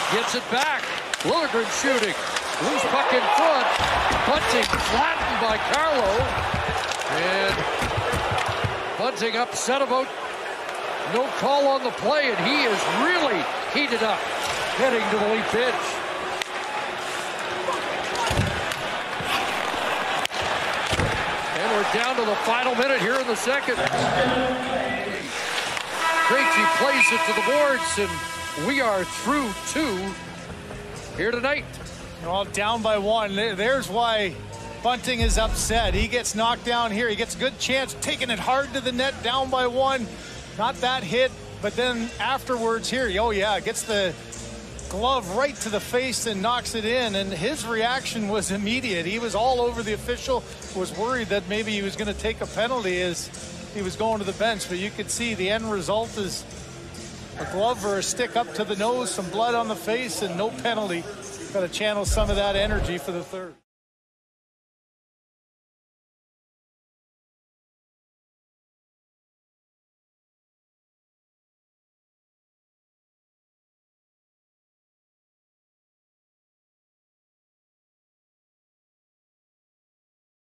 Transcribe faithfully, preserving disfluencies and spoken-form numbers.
Gets it back. Liljegren shooting. Loose puck in front. Bunting flattened by Carlo. And Bunting upset about no call on the play, and he is really heated up heading to the lead pitch. And we're down to the final minute here in the second. Krejci plays it to the boards, and we are through two here tonight. Well, down by one. There's why Bunting is upset. He gets knocked down here. He gets a good chance, taking it hard to the net, down by one. Not that hit, but then afterwards here, oh yeah, gets the glove right to the face and knocks it in, and his reaction was immediate. He was all over the official, was worried that maybe he was going to take a penalty as he was going to the bench, but you could see the end result is a glove or a stick up to the nose, some blood on the face, and no penalty. Got to channel some of that energy for the third.